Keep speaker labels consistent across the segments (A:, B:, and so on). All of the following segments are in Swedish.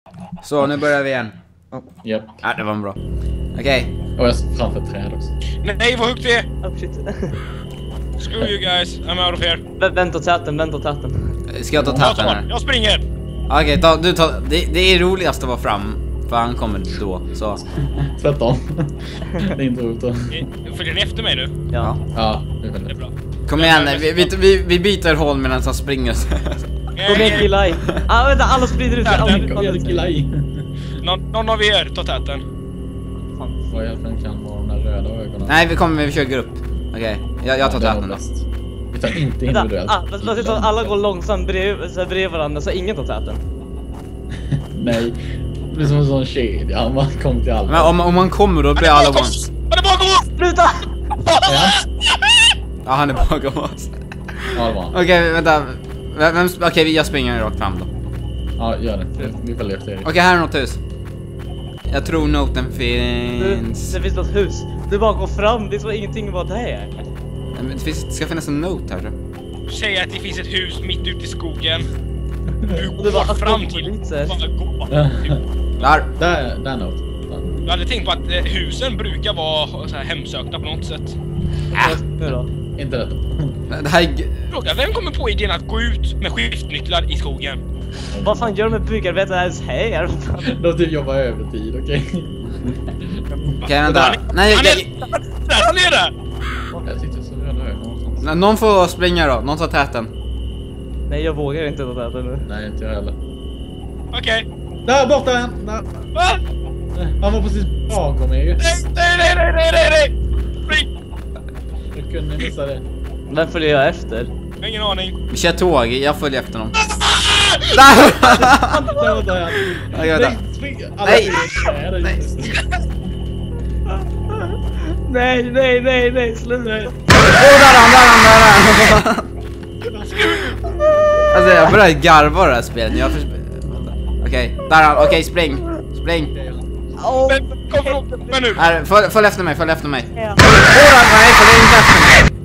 A: Så, nu börjar vi igen.
B: Japp.
A: Ja, det var bra. Okej.
B: Och jag står framför ett träd också.
C: Nej, vad högt det är!
D: Oh shit.
C: Screw you guys, I'm out of here.
D: Vänta täten.
A: Ska jag ta täten här?
C: Jag springer!
A: Okej, du tar... Det är roligast att vara fram. För han kommer då, så.
B: Tvärtom. Det är inte roligt då.
C: Följer ni efter mig nu?
D: Ja.
B: Ja, det är
C: Det är
B: väldigt.
C: bra.
A: Kom igen, vi byter håll medan han springer.
D: Kom igen killar. Vänta, alla sprider ut.
B: Kom igen, killar i.
C: Någon av er tar täten.
B: Vad jag kan vara de där röda ögonen.
A: Nej, vi kör grupp. Okej, jag tar täten då.
B: Vi tar inte individuellt.
D: Alla går långsamt bredvid varandra så ingen tar täten.
B: Nej. Det blir som en sån kedja. Man kommer till alla.
A: Men om man kommer då blir alla one.
C: Han är bakom oss!
D: Sluta!
A: Ja, han är bakom oss.
B: Ja, det var han.
A: Okej, vänta. Okej, jag springer rakt fram då.
B: Ja, gör det. Vi följer efter Erik.
A: Okej, här är något hus. Jag tror noten finns...
D: Det finns något hus. Du bara går fram, det är så ingenting vad det är.
A: Det ska finnas en note här.
C: Säg att det finns ett hus mitt ute i skogen. Du
D: Och
C: går
D: det var
C: fram till. Bara gå.
A: Där.
B: Där något.
C: Jag hade tänkt på att husen brukar vara så här hemsökta på något sätt.
D: Nu då?
B: Inte rätt.
A: Det här är...
C: Fråga, vem kommer på idén att gå ut med skiftnycklar i skogen?
D: Vad fan gör de med byggarbetare ens här?
B: Låt dig jobba övertid, okej?
A: Okej, vänta. Nej,
C: Han är där!
B: Jag sitter så röda ögon någonstans.
A: någon får springa då. Någon tar täten.
D: Nej, jag vågar inte ta täten nu.
B: Nej, inte jag heller.
C: Okej.
B: Där, borta en! Där.
C: Va?
B: Han var precis bakom er.
C: Nej! Spring!
B: Jag kunde missa det.
D: Vem följer jag efter?
C: Ingen aning.
A: Vi kör tåg. Jag följer efter dem.
B: Där var han.
A: Okej, vänta.
B: Spring!
A: Nej.
D: Nej, sluta.
A: Där han. Alltså jag börjar garva det här spelet. Okej, där han. Okej, spring.
C: Men nu.
A: Här, följ efter mig.
D: Ja.
A: Nej, följ inte efter mig.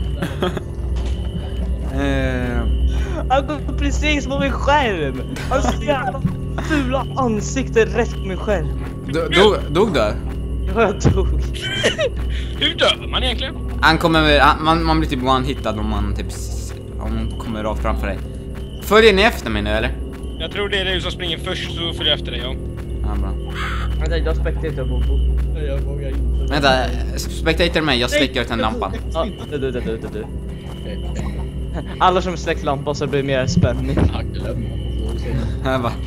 D: Han går precis på min skärm. Han ser jävla fula ansikte rätt på min skärm.
A: Dog du?
D: Ja, jag dog.
C: Hur dör man egentligen?
A: Man blir typ one-hittad om man typ kommer rakt framför dig. Följer ni efter mig nu eller?
C: Jag tror det är du som springer först, så följer jag efter dig, ja.
A: Ja, bra.
D: Vänta, jag spekterar Bobo.
B: Jag vågar inte.
A: Vänta, spectator mig, jag släcker ut en lampa.
D: Ja, du.
B: Okej.
D: Alla som släckt lampan så blir mer spänning.
B: Jag glömde.
A: Jag bara...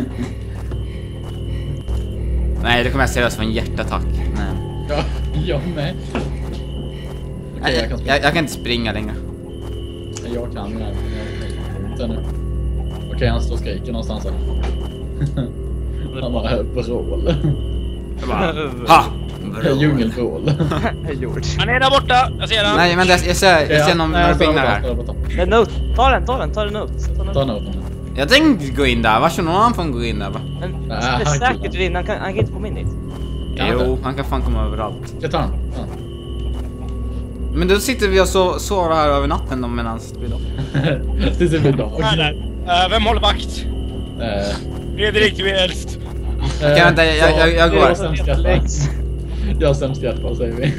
A: Nej, det kommer jag seriöst för en hjärtattack. Nej.
B: Ja, jag med. Okej, jag kan springa.
A: Jag kan inte springa längre.
B: Jag kan ju inte nu. Okej, han står och skriker någonstans här. Han bara vrål.
A: Jag bara... Ha!
B: Djungelvrål.
D: Gjort.
C: Han är där borta, jag ser han.
A: Nej, men jag ser några bilar här.
D: En note. Ta den note.
B: Ta noten.
A: Jag tänkte gå in där, varsågod någon annan får gå in där va?
D: Men
B: Nej,
D: det är
B: han
D: säkert in, han kan inte komma in dit.
A: Jo, han kan fan komma överallt.
B: Jag tar den. Ja.
A: Men då sitter vi och sover här över natten då medan vi då.
B: Det ser vi dag.
C: Han är där. Vem håller vakt? Fredrik, du är äldst.
A: Okej, vänta, jag går.
B: Jag har sämst hjärta. Jag har sämst hjärta, säger vi.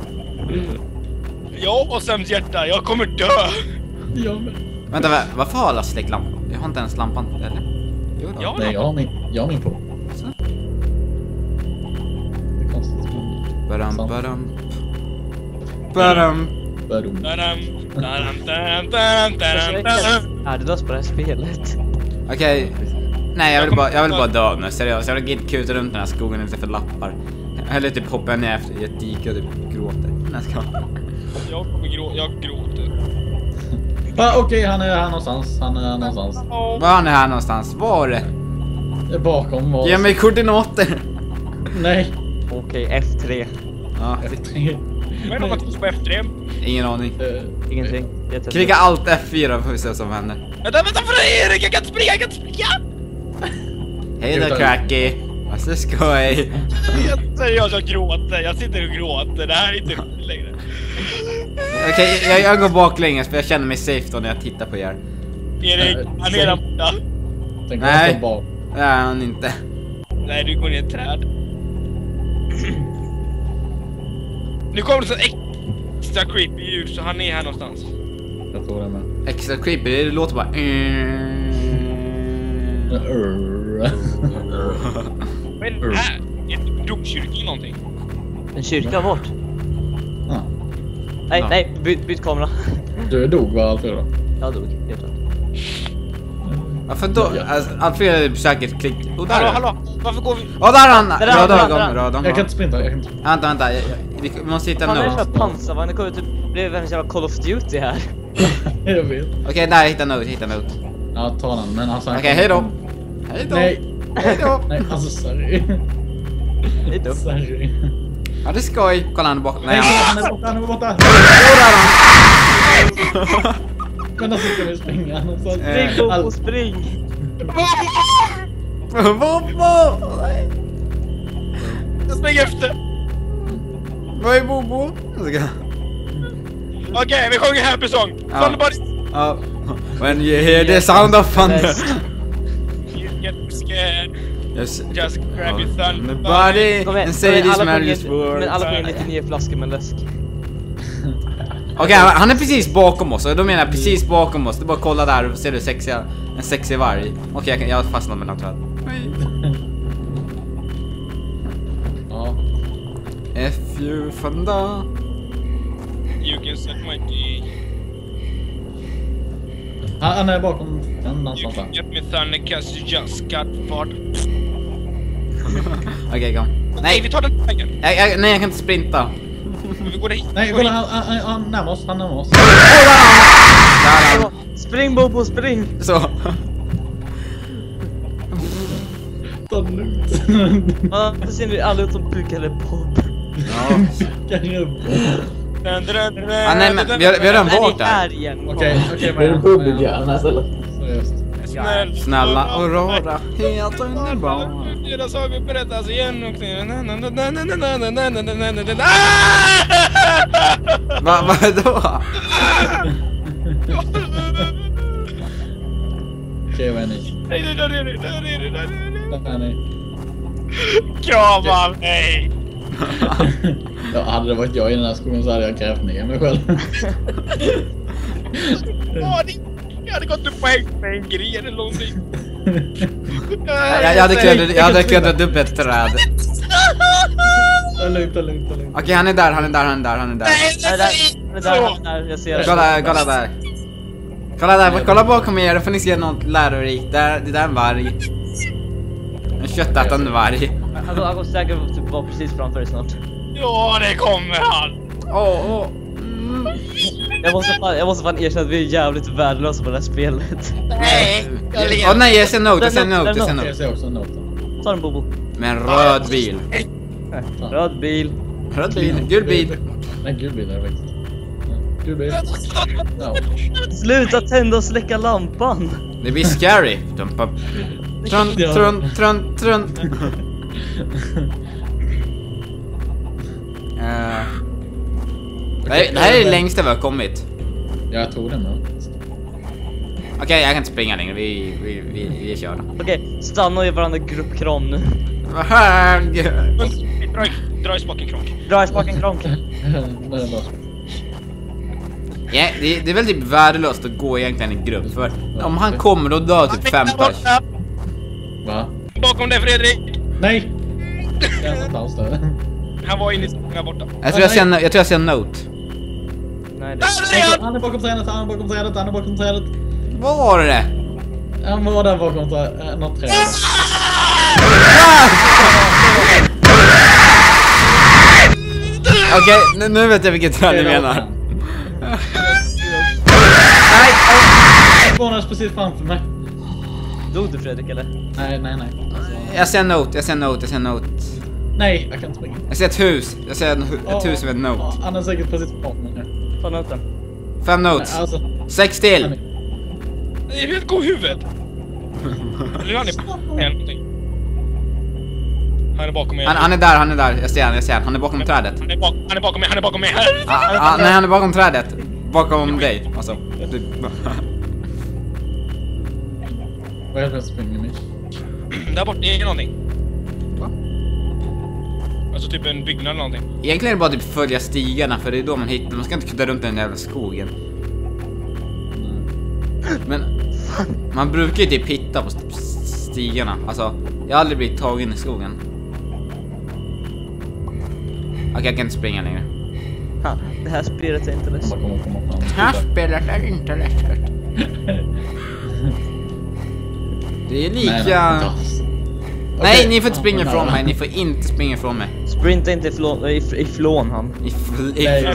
C: Jag har sämst hjärta, jag kommer dö.
B: Jag med.
A: Vänta, varför har alla släckt lampan? Jag har inte ens lampan, eller? Jo då.
C: Ja,
B: Nej, jag har min på.
A: Så.
B: Det är konstigt.
A: Badam.
D: Är det döds på det här spelet?
A: Okej. Nej, jag vill bara dö nu, seriöst. Jag vill inte kuta runt den här skogen inte för lappar. Eller typ hoppa ner efter ett dike och typ gråter. Nej,
C: Jag gråter.
B: Okej, han är här någonstans.
A: Var han är här någonstans? Var det?
B: Bakom oss.
A: Ge mig koordinater.
B: Nej.
D: Okej, F3.
A: Ja,
C: Vad är det man tittar på F3?
A: ingen aning.
D: Ingenting.
A: Klicka allt F4 får vi se vad som händer.
C: Vänta för Erik, jag kan inte springa!
A: Hej då, Cracky. Vad så skoj.
C: Seriöst, jag gråter. Jag sitter och gråter. Det här är inte längre.
A: Okej, jag går baklänges för jag känner mig safe då när jag tittar på er.
C: Erik, han är där borta.
B: Tänk
A: Nej.
B: att
A: Det är han inte.
C: Nej, du går ner i ett träd. Nu kommer det så extra creepy ljud, så han är här någonstans.
B: Jag tror det med.
A: Extra creepy, det låter bara...
C: Vad är det här? Ett domkyrka eller någonting.
D: En kyrka bort.
B: Ah.
D: Nej, nej, byt kamera.
B: Du dog va, Alfred då?
D: Jag dog, helt klart.
A: Varför då? Alltså, Alfred är säkert klick... Oh, där.
C: Hallå, varför går vi?
A: Åh, där är han!
D: Där är han,
A: Röda
D: där är han.
A: ögon, röda ögon.
B: Jag kan inte sprinta, jag kan inte.
A: Vänta. Vi måste hitta
D: Han är
A: note.
D: för pansarvagn, det kommer typ bli en jävla Call of Duty här.
B: Jag vet.
A: Okej, där, hitta note.
B: Ja, ta den, men alltså...
A: Okej, hejdå. Hejdå.
B: Nej.
A: Hejdå.
B: Nej, alltså sorry.
D: Hejdå.
B: Sorry.
A: Ja, det är skoj. Kolla, han är bakom.
B: Nej,
A: Nej,
B: han är borta, han är borta.
A: Åh, där är han.
B: Men alltså ska vi springa.
D: Spring, Bobo, spring!
A: Bobo!
C: Jag springer efter.
A: Vad är Bobo?
C: Okej, vi sjunger Happy Song.
A: Ja.
C: Somebody
A: Ja. When you hear the sound of thunder.
C: you get scared.
A: Yes.
C: Just grab your thunder.
A: Body
D: Kom igen,
A: and say this
D: alla
A: marriage
D: får
A: word.
D: men alla får 99 flaskor med läsk.
A: Okej, han är precis bakom oss. Och då menar jag precis bakom oss. Det är bara att kolla där. Ser du en sexig varg? Okej, jag har fastnat mellan träd.
B: Ja.
A: If you thunder.
C: You can suck my dick.
B: Han är bakom den
C: You
B: någonstans
C: can
B: där.
C: get me thunder cause you just got fart.
A: Okej, kom.
C: Nej,
A: Nej,
C: vi tar den vägen.
A: nej, jag kan inte sprinta.
C: Vi går dit.
B: Nej, kolla han närmar oss, han närmar oss.
A: Där är han.
D: Spring, Bobo, spring!
A: Så.
B: Ta den ut.
D: Ja, det ser ni alla ut som bukade Bob.
A: Ja. Ah, nej, men vi har redan
D: Nej,
A: varit
D: ni är
A: där.
D: igen.
B: Okej,
E: Det är en bubbelhjärna istället.
B: Seriöst.
A: Snälla och rara, helt underbara.
C: Era sagor berättas igen och...
A: Vadå?
B: Okej, vad är ni?
C: Nej, där är det.
B: Där är ni.
C: Krama mig!
B: Ja, hade det varit jag i den här skolan så hade jag grävt ner mig själv.
C: Jag hade gått upp på häng med en gren eller någonting.
A: Jag hade klättrat upp ett träd.
B: Ta lugnt.
A: Okej, han är där.
C: Nej,
D: Där, jag ser det.
A: Kolla där. Kolla bakom er, då får ni se något lärorikt. Det där är en varg. En köttätande varg.
D: Han går säkert typ vara precis framför dig snart.
C: Ja, det kommer han.
A: Åh.
D: Jag måste fan erkänna att vi är jävligt värdelösa på det här spelet.
C: Nej,
A: Åh nej, jag ser note.
B: Jag ser också en not.
D: Ta den, Bobo.
A: Med en röd bil.
D: Röd bil.
A: Gul bil.
B: Nej, gul bil är det faktiskt. Gul bil. Ja.
D: Sluta tända och släcka lampan.
A: Det blir scary. Trun. Det här är det längsta vi har kommit.
B: Jag tror det med.
A: Okej, jag kan inte springa längre. Vi är körda.
D: Okej, stanna och ge varandra gruppkram nu.
C: Dra i spaken, Kronk.
D: Dra i spaken, Kronk.
A: Ja, det är väl typ värdelöst att gå egentligen i grupp. För om han kommer då dör typ 5 pers.
B: Va?
C: Bakom dig, Fredrik.
B: Nej! Jag är någonstans där.
C: Han var inne i skogen här borta.
A: Jag tror jag ser en note.
D: Nej,
C: Där är han!
B: Han är bakom trädet.
A: Vad var det?
B: Han var där bakom något träd.
A: Okej, nu vet jag vilket träd ni menar.
B: Nej! Han spawnades precis framför mig.
D: Dog du, Fredrik, eller?
B: Nej.
A: Jag ser en note.
B: Nej, jag kan inte springa.
A: Jag ser ett hus. Jag ser ett hus med en note.
B: Han är säkert precis bakom mig nu.
D: Ta noten.
A: 5 notes.
B: Alltså,
A: 6 till.
C: Det är helt god huvud. Eller han är någonting. Han är bakom mig.
A: Han är där. Jag ser han. Han är bakom trädet.
C: Han är bakom mig.
A: Nej, han är bakom trädet. Bakom dig. Alltså.
B: vad är det för springer mig?
C: Där borta är någonting.
A: Va?
C: Alltså typ en byggnad eller någonting.
A: Egentligen är det bara typ följa stigarna, för det är då man hittar. Man ska inte kutta runt den jävla skogen. Men man brukar ju typ hitta på stigarna. Alltså, jag har aldrig blivit tagen i skogen. Okej, jag kan inte springa längre.
D: Ha, det här spelet är inte lätt.
B: Komma fram.
A: Det här spelet är inte lätt. Det är lika... Nej, ni får inte springa ifrån mig. Ni får inte springa ifrån mig.
D: Sprinta inte ifrån han.
B: Ifrån.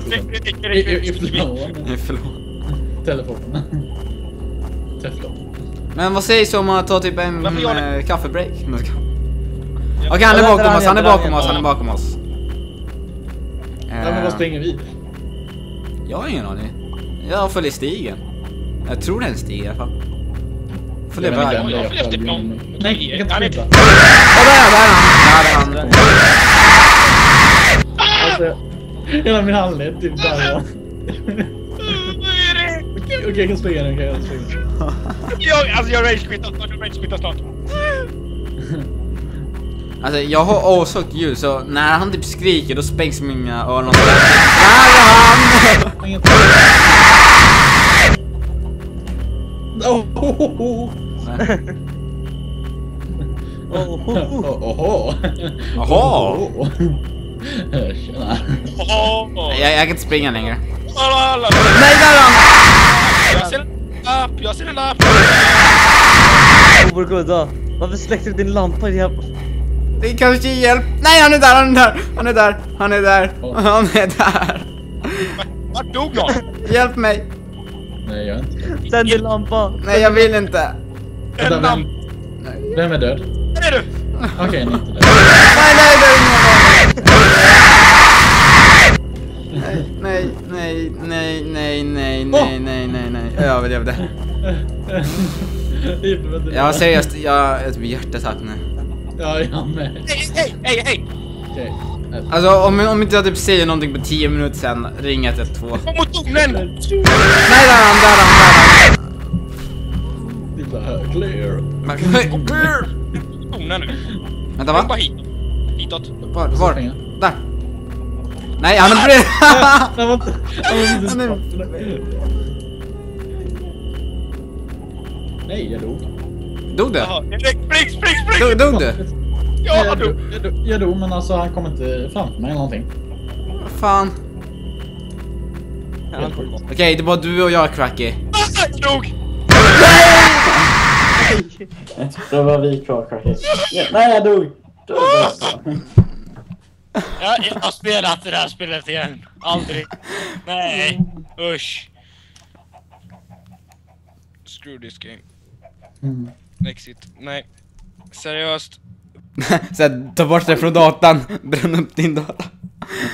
B: Telefonen. Teflon.
A: Men vad sägs om att ta typ en
C: Varför gör det?
A: kaffebreak? Okej, han är bakom oss, han är bakom oss, han är bakom oss.
B: Ja, men vad springer vi?
A: Jag har ingen aning. Jag följer stigen. Jag tror det är en stig i alla fall. Följer
B: Jag vet
A: vägen.
B: inte.
C: Jag följer efter någon.
B: Nej, jag kan inte sprinta.
A: Där är han.
B: Alltså, hela min handled typ där. Okej, jag kan springa nu,
C: Jag rage-quittar snart.
A: Alltså jag har avsökt ljud, så när han typ skriker då spängs mina öron. Där är han! Jaha!
B: Tjena.
A: Jag kan inte springa längre.
C: Nej,
A: där är han!
C: Jag ser en lapp.
D: Overgudda. Varför släckte du din lampa?
A: Det kanske ger hjälp. Nej, han är där.
C: Vart dog någon?
A: Hjälp mig.
B: Nej, jag är inte.
D: Tänd din lampa.
A: Nej, jag vill inte.
B: Vem är död?
C: Där är du.
B: Okej, ni är inte död.
A: Nej. Jag överlevde. Ja, seriöst, jag är typ hjärtattack nu.
B: Ja, jag med.
C: Hej.
B: Okej.
A: Alltså, om inte jag typ säger någonting på 10 minuter sen, ring 112.
C: Kom mot tornen.
A: Nej, där är han.
B: Det är bara clear.
C: Tornen nu.
A: Vänta,
C: Kom
A: va?
C: bara hitåt.
A: Var? Där. Nej, han är bredvid.
B: Nej, jag dog.
A: Dog du?
C: Jaha, spring.
A: Dog du?
C: Ja, du.
B: Jag dog, men alltså han kom inte fram till mig eller någonting.
A: Vad fan? Okej, det är bara du och jag, Cracky.
C: Jag dog.
E: Då var vi kvar kanske. Nej, jag dog.
C: Jag har spelat det här spelet igen. Aldrig. Nej. Usch. Screw this game. Exit. Nej. Seriöst.
A: Så här, ta bort det från datan. Bränn upp din data.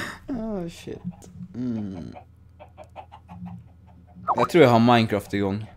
A: Oh shit. Jag tror jag har Minecraft igång.